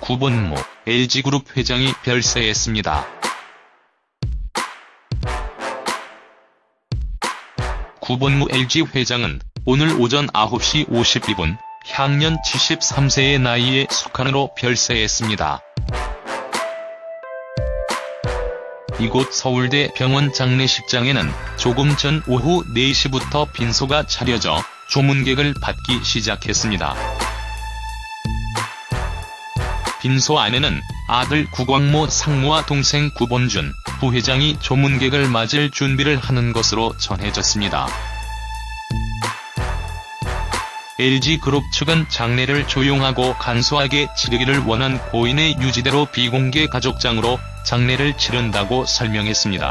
구본무 LG그룹 회장이 별세했습니다. 구본무 LG 회장은 오늘 오전 9시 52분 향년 73세의 나이에 숙한으로 별세했습니다. 이곳 서울대 병원 장례식장에는 조금 전 오후 4시부터 빈소가 차려져 조문객을 받기 시작했습니다. 빈소 안에는 아들 구광모 상무와 동생 구본준 부회장이 조문객을 맞을 준비를 하는 것으로 전해졌습니다. LG그룹 측은 장례를 조용하고 간소하게 치르기를 원한 고인의 유지대로 비공개 가족장으로 장례를 치른다고 설명했습니다.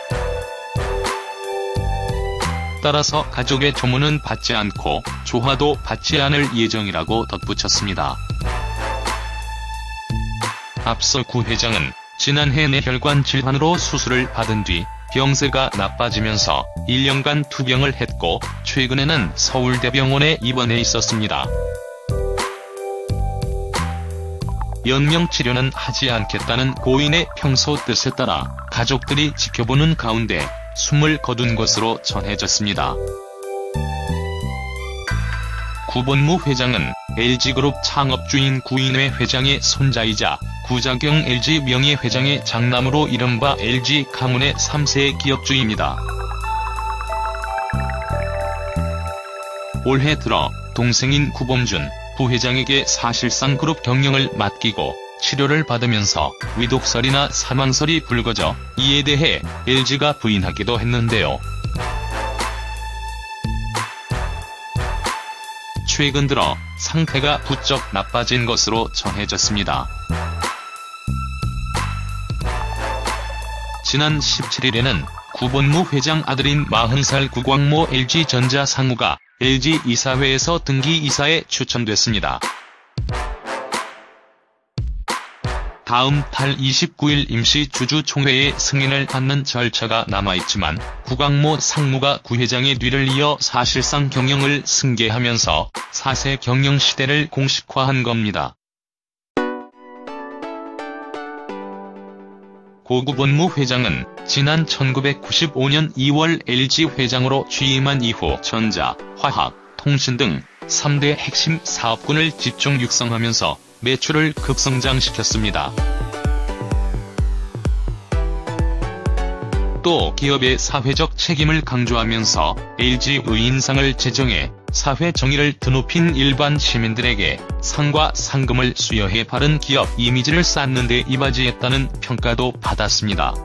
따라서 가족의 조문은 받지 않고 조화도 받지 않을 예정이라고 덧붙였습니다. 앞서 구 회장은 지난해 뇌혈관 질환으로 수술을 받은 뒤 병세가 나빠지면서 1년간 투병을 했고 최근에는 서울대병원에 입원해 있었습니다. 연명치료는 하지 않겠다는 고인의 평소 뜻에 따라 가족들이 지켜보는 가운데 숨을 거둔 것으로 전해졌습니다. 구본무 회장은 LG그룹 창업주인 구인회 회장의 손자이자 구자경 LG 명예회장의 장남으로 이른바 LG 가문의 3세 기업주입니다. 올해 들어 동생인 구본준 부회장에게 사실상 그룹 경영을 맡기고 치료를 받으면서 위독설이나 사망설이 불거져 이에 대해 LG가 부인하기도 했는데요. 최근 들어 상태가 부쩍 나빠진 것으로 전해졌습니다. 지난 17일에는 구본무 회장 아들인 40살 구광모 LG전자 상무가 LG 이사회에서 등기 이사에 추천됐습니다. 다음 달 29일 임시 주주총회의 승인을 받는 절차가 남아있지만 구광모 상무가 구회장의 뒤를 이어 사실상 경영을 승계하면서 4세 경영 시대를 공식화한 겁니다. 고 구본무 회장은 지난 1995년 2월 LG 회장으로 취임한 이후 전자, 화학, 통신 등 3대 핵심 사업군을 집중 육성하면서 매출을 급성장시켰습니다. 또 기업의 사회적 책임을 강조하면서 LG의 인상을 제정해 사회 정의를 드높인 일반 시민들에게 상과 상금을 수여해 바른 기업 이미지를 쌓는 데 이바지했다는 평가도 받았습니다.